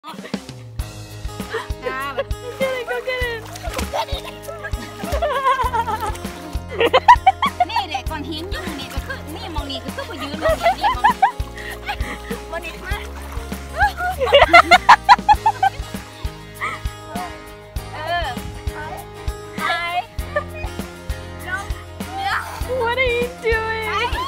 นี่แหละก่อนหินยุ่งนี่ก็คือนี่มองนี่ก็คือไปยืนมองนี่มองมันนี่มา What are you doing?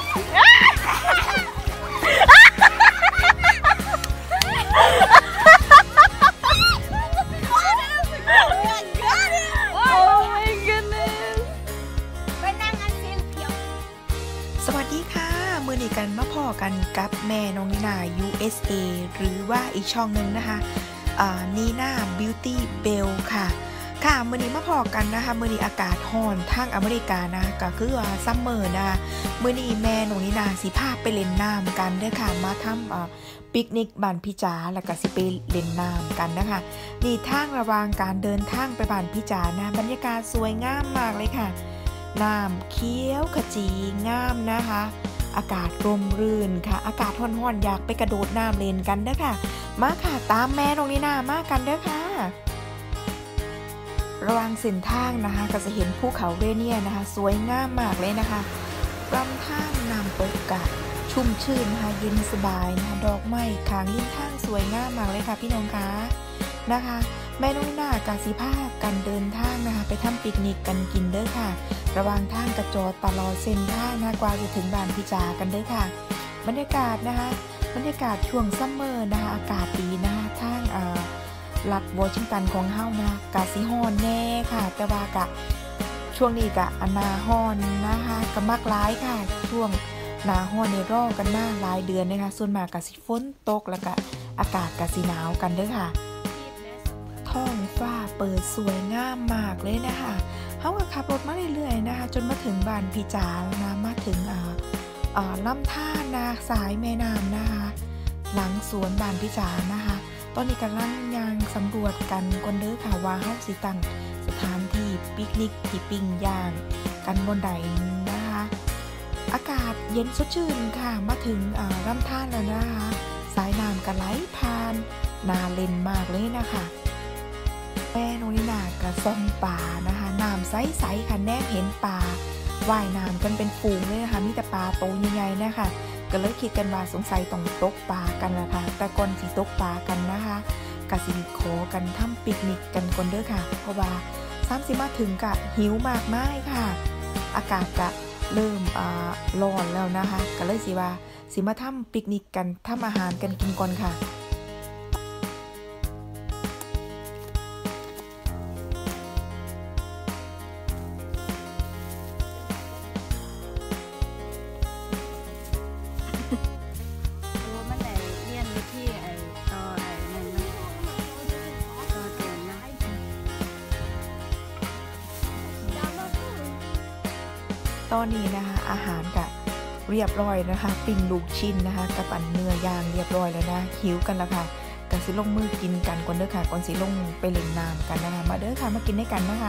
Oh my goodness! สวัสดีค่ะมือนี้กันมาพอกันกับแม่น้องนีน่า USA หรือว่าอีกช่องหนึ่งนะคะนีน่า Beauty Bell ค่ะมือนี้มาพอกันนะคะมือนี้อากาศร้อนทางอเมริกานะก็คือว่าซัมเมอร์นะคะมือนี้แม่น้องนีน่าสิพาไปเล่นน้ำกันด้วยค่ะมาทำปิกนิกบ้านพี่จ๋าแล้วก็สิไปเล่นน้ำกันนะคะนี่ทางระหว่างการเดินทางไปบ้านพี่จ๋านะบรรยากาศสวยงามมากเลยค่ะน้ำเขียวขจีงามนะคะอากาศร่มรื่นค่ะอากาศร้อนๆอยากไปกระโดดน้ำเล่นกันเด้อค่ะมาค่ะตามแม่น้องนีน่ามากันเด้อค่ะระหว่างเส้นทางนะคะก็จะเห็นภูเขาเรเนียนะคะสวยงามมากเลยนะคะลำธารน้ำตกกะชุ่มชื่นนะคะเย็นสบายนะคะดอกไม้ขางริมทางสวยงามมากเลยค่ะพี่น้องคะนะคะแม่น้องนีน่ากาสิพากันเดินทางนะคะไปทำปิกนิกกันกินเด้อค่ะระหว่างทางกระจอดตลอดเส้นทางนะกว่าจะถึงบ้านพี่จ๋ากันเด้อค่ะบรรยากาศนะคะบรรยากาศช่วงซัมเมอร์นะคะอากาศดีนะคะทางรัฐวอชิงตันของเฮานะกะสิฮ้อนแน่ค่ะแต่ว่ากะช่วงนี้กะหน้าฮ้อนนะคะก็มักหลายค่ะช่วงหน้าฮ้อนในรอกันมาหลายเดือนนะคะส่วนมากกะสิฝนตกแล้วก็อากาศกะสิหนาวกันเด้อค่ะท้องฟ้าเปิดสวยงามมากเลยนะคะเฮาก็ขับรถมาเรื่อยๆนะคะจนมาถึงบ้านพี่จ๋าแล้วนะมาถึงลำธารนะสายแม่น้ำนะคะหลังสวนบ้านพี่จ๋านะคะตอนนี้กำลังย่างสำรวจกันก่อนเด้อค่ะว่าเฮาสิตั้งสถานที่ปิกนิกที่ปิ้งย่างกันบนใดนะคะอากาศเย็นสดชื่นค่ะมาถึงลำธารแล้วนะคะสายน้ำก็ไหลผ่านน่าเล่นมากเลยนะคะแม่น้องนีน่าก็ส่องป่านะคะน้ำใสๆค่ะแนบเห็นป่าว่ายน้ำกันเป็นฝูงเลยนะคะมีแต่ปลาโตใหญ่ๆนะคะก็เลยคิดกันว่าสงสัยต้องตกปลากันละค่ะแต่ก่อนสิตกปลากันนะคะกะสิขอกันทำปิกนิกกันก่อนเด้อค่ะเพราะว่า30มาถึงกะหิวมากมายค่ะอากาศกะเริ่มร้อนแล้วนะคะก็เลยสิว่าสิมาทำปิกนิกกันทำอาหารกันกินก่อนค่ะตอนนี้นะคะอาหารก็เรียบร้อยนะคะปิ้งลูกชิ้นนะคะกับอันเนื้อย่างเรียบร้อยแล้วนะหิวกันแล้วค่ะก็สิลงมือกินกันก่อนเด้อค่ะก่อนสิลงไปเล่นน้ำกันนะคะมาเด้อค่ะมากินด้วยกันนะคะ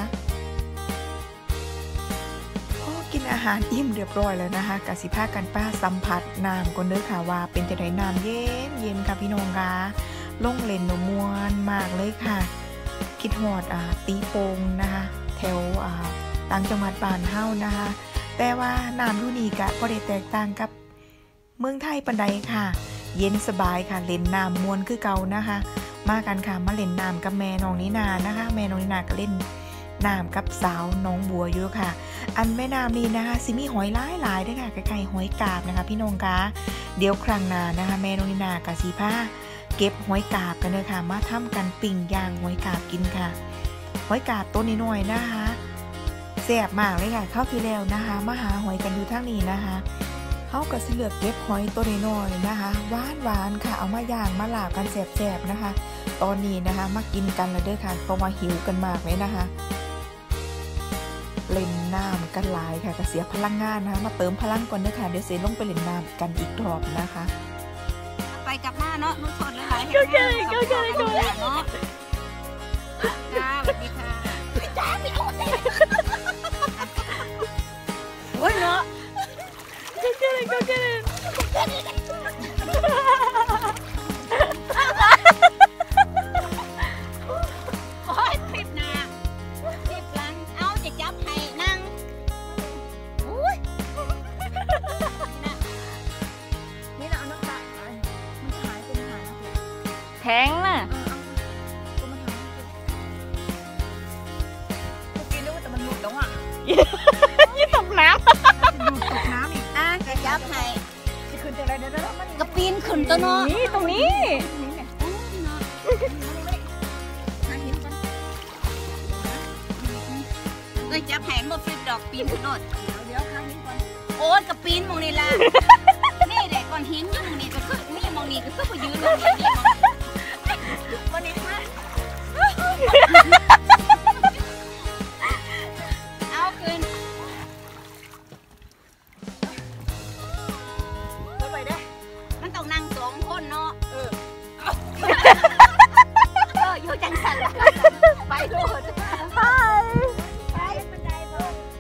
พอกินอาหารอิ่มเรียบร้อยแล้วนะคะก็สิพากันป้าสัมผัสน้ำก่อนเด้อค่ะว่าเป็นจังได๋น้ำเย็นค่ะพี่น้องค่ะลงเล่นม่วนมากเลยค่ะคิดฮอดตีโป่งนะคะแถวต่างจังหวัดบ้านเฮานะคะแต่ว่าน้ำอยู่นี่ก็บ่ได้แตกต่างกับเมืองไทยปานใดค่ะเย็นสบายค่ะเล่นน้ำม่วนคือเก่านะคะมากันค่ะมาเล่นน้ำกับแม่น้องนีน่านะคะแม่น้องนีน่าก็เล่นน้ำกับสาวน้องบัวอยู่ค่ะอันแม่น้ำนี้นะคะสิมีหอยหลายๆด้วยค่ะคล้ายๆหอยกาบนะคะพี่น้องคะเดี๋ยวครั้งหน้านะคะแม่น้องนีน่าก็สิพาเก็บหอยกาบกันเลยค่ะมาทำกันปิ้งย่างหอยกาบกินค่ะหอยกาบตัวน้อยๆนะคะแซ่บมากเลยค่ะเข้าที่แล้วนะคะมาหาหอยกันอยู่ทางนี้นะคะเขาก็สิเลือกเก็บหอยตัวน้อยๆนะคะหวานๆค่ะเอามาย่างมาลาบกันแซ่บๆนะคะตอนนี้นะคะมากินกันแล้วเด้อค่ะเพราะว่าหิวกันมากเลยนะคะเล่นน้ำกันหลายค่ะก็เสียพลังงานนะคะมาเติมพลังก่อนเด้อค่ะเดี๋ยวเสร็จลงไปเล่นน้ำกันอีกรอบนะคะไปกลับมาเนาะนุ่นสดเลยหลายก็แค่เนาะจ้าสวัสดีค่ะจ้าไม่เอาโอ้ยเนาะ Go get it, go get it. งน่ะกินด้วยแต่มันหลุดแล้วอ่ะยี่ตกน้หลุดตกน้ำอีกกระยับให้จะขึ้นจากอะไรเดี๋ยวมันกระปีนขึ้นตัวเนาะำนี่ตรงนี้ก็จับแหนบ่ฟลิปดอกปีนขึ้นโนดเดี๋ยวข้างนี้ก่อนโอ๊ตกับปีนมองนี่ล่ะนี่แหละก่อนหินอยู่มองนี่ก็คือนี่มองนี่ก็คือไปยืนมองนี่มองนี่ค่ะเอาขึ้นไปได้มันต้องนั่งสองคนเนาะอยู่จังสันไปโลดไปบันไดบ่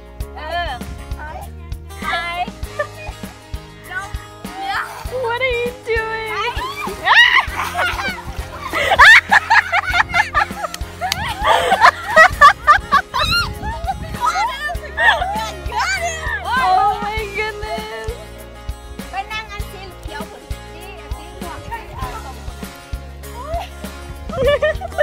ไปลงเนื้อ What are you doing โอ้ Oh my goodness ไปนั่งอันสีเขียวผุนสีม่วงสีส้ม Look at her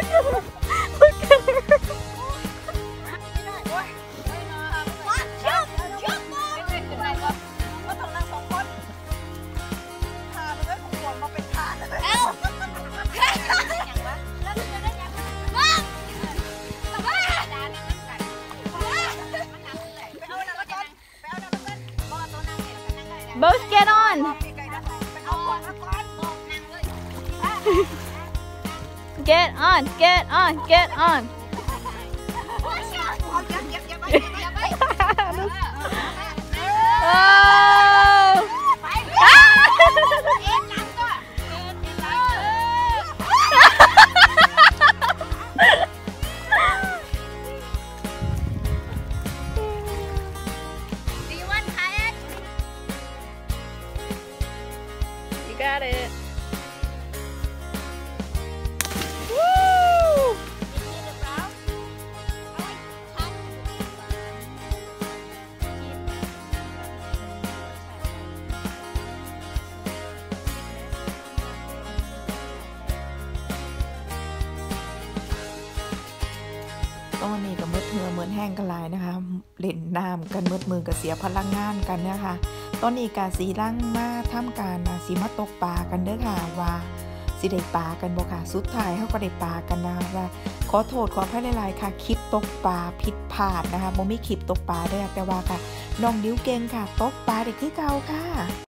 วัดชุบมือไม่ขึ้นได้ก็ต้องนั่งสองคนทามันด้วยของหัวมาเป็นทาเลยเอ้าอย่างวะแล้วจะได้ยังว้าวว้าวดานั่งกันมันนั่งเลยไปเอาน้ำกันไปเอาน้ำกันบ่ตัวนั่งเห็นกันนั่งได้ Both get on ไปเอาก่อนนะก่อนบอกนั่งเลย Get on Get on Get on เอ Oh ไปเอ็นหลังก็เอ็นหลังดีวันไทย You got it Woo ตอนนี้ก็มืดเหือเหมือนแห้งกันหลายนะคะเล่นน้ำกันมืดมือก็เสียพลังงานกันนะคะตอนนี้กาสีล่างมาทำการสีมาตกปลากันเด้อค่ะว่าสิได้ปลากันบ่ค่ะสุดท้ายเขาก็ได้ปลากันนะว่าขอโทษขออภัยหลายๆค่ะคลิปตกปลาผิดพลาดนะคะบ่มีคลิปตกปลาเด้อแต่ว่าค่ะน้องดิ้วเก่งค่ะตกปลาได้คือเก่าค่ะ